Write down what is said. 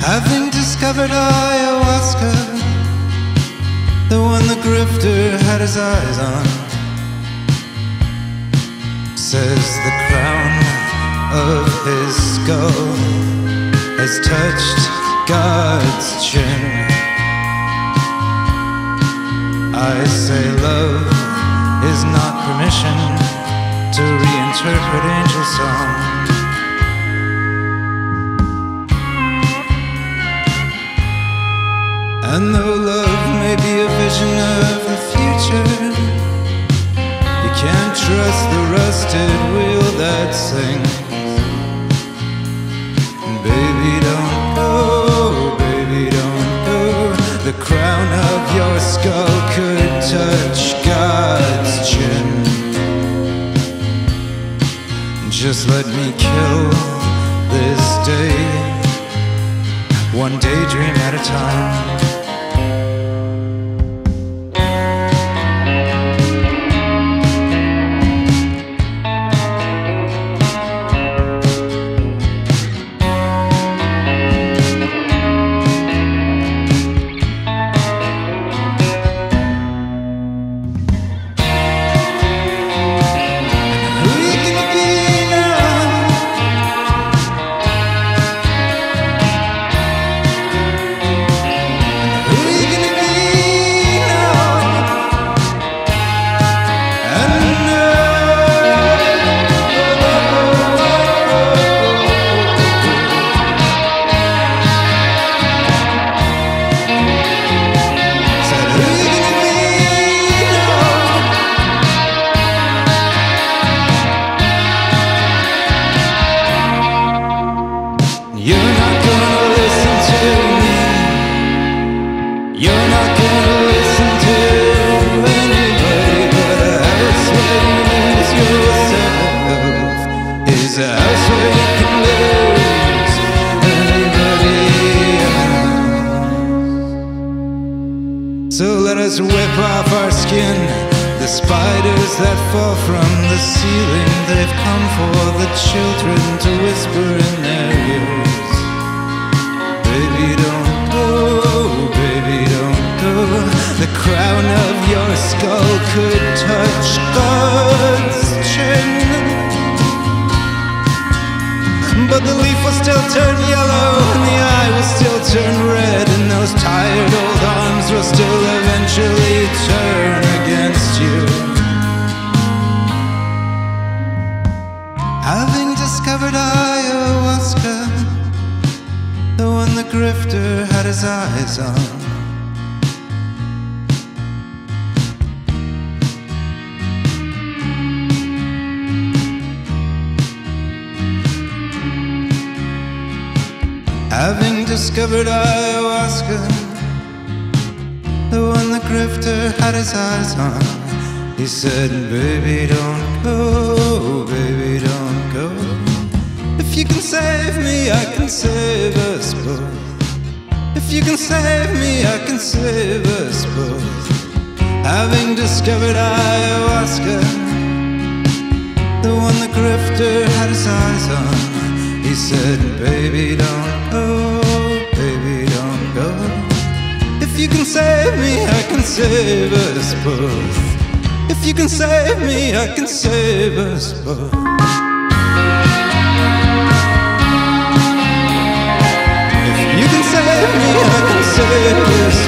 Having discovered ayahuasca, the one the grifter had his eyes on, says the crown of his skull has touched God's chin. I say love is not permission to reinterpret angel song. And though love may be a vision of the future, you can't trust the rusted wheel that sings. Baby, don't go, baby, don't go. The crown of your skull could touch God's chin. Just let me kill this day, one daydream at a time. So let us whip off our skin the spiders that fall from the ceiling. They've come for the children to whisper in their ears. Baby, don't go, baby, don't go. The crown of your skull could touch God's chin, but the leaf will still turn yellow, and the eye will still turn red, and those tired old arms will still eventually turn against you. Having discovered ayahuasca, the one the grifter had his eyes on, having discovered ayahuasca, the one the grifter had his eyes on, he said, baby, don't go, baby, don't go. If you can save me, I can save us both. If you can save me, I can save us both. Having discovered ayahuasca, the one the grifter had his eyes on, he said, baby, don't go, baby, don't go. If you can save me, I can save us both. If you can save me, I can save us both. If you can save me, I can save us both.